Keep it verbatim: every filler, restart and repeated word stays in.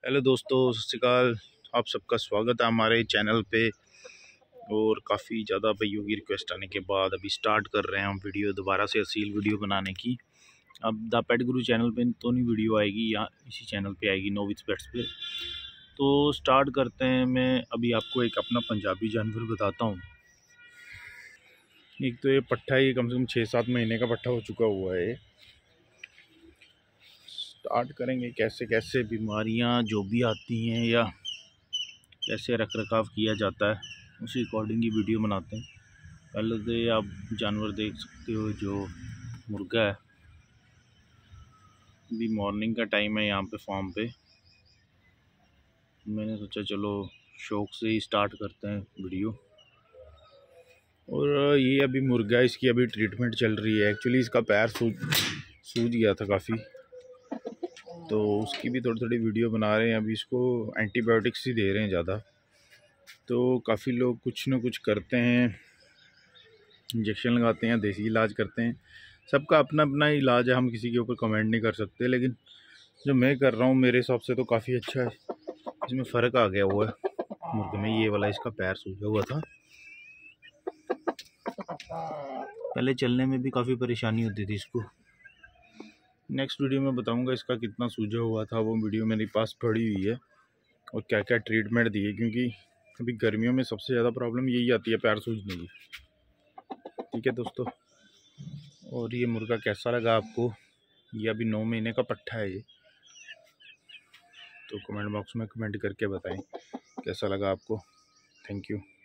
Hello दोस्तों, सत श्री अकाल। आप सबका स्वागत है हमारे चैनल पे। और काफ़ी ज़्यादा भाइयों की रिक्वेस्ट आने के बाद अभी स्टार्ट कर रहे हैं हम वीडियो दोबारा से असील वीडियो बनाने की। अब द पेट गुरु चैनल पे तो नहीं वीडियो आएगी, या इसी चैनल पे आएगी, नो विथ पेट्स पे। तो स्टार्ट करते हैं। मैं अभी आपको एक अपना पंजाबी जानवर बताता हूँ। एक तो ये पट्ठा, ये कम से कम छः सात महीने का पट्ठा हो चुका हुआ है। स्टार्ट करेंगे कैसे कैसे बीमारियां जो भी आती हैं या कैसे रख रखाव किया जाता है, उसी अकॉर्डिंग ही वीडियो बनाते हैं। पहले तो ये आप जानवर देख सकते हो, जो मुर्गा है। अभी मॉर्निंग का टाइम है यहाँ पे फार्म पे। मैंने सोचा चलो शौक से ही स्टार्ट करते हैं वीडियो। और ये अभी मुर्गा है, इसकी अभी ट्रीटमेंट चल रही है। एक्चुअली इसका पैर सूज सूज गया था काफ़ी, तो उसकी भी थोड़ी थोड़ी वीडियो बना रहे हैं। अभी इसको एंटीबायोटिक्स ही दे रहे हैं ज़्यादा। तो काफ़ी लोग कुछ न कुछ करते हैं, इंजेक्शन लगाते हैं, देसी इलाज करते हैं। सबका अपना अपना इलाज है, हम किसी के ऊपर कमेंट नहीं कर सकते। लेकिन जो मैं कर रहा हूँ मेरे हिसाब से तो काफ़ी अच्छा है। इसमें फ़र्क आ गया हुआ है मुर्गे में। ये वाला इसका पैर सूजा हुआ था, पहले चलने में भी काफ़ी परेशानी होती थी इसको। नेक्स्ट वीडियो में बताऊंगा इसका कितना सूजा हुआ था। वो वीडियो मेरे पास पड़ी हुई है और क्या क्या ट्रीटमेंट दी है, क्योंकि अभी गर्मियों में सबसे ज़्यादा प्रॉब्लम यही आती है, पैर सूजने की। ठीक है दोस्तों, और ये मुर्गा कैसा लगा आपको? ये अभी नौ महीने का पट्ठा है ये, तो कमेंट बॉक्स में कमेंट करके बताएं कैसा लगा आपको। Thank you.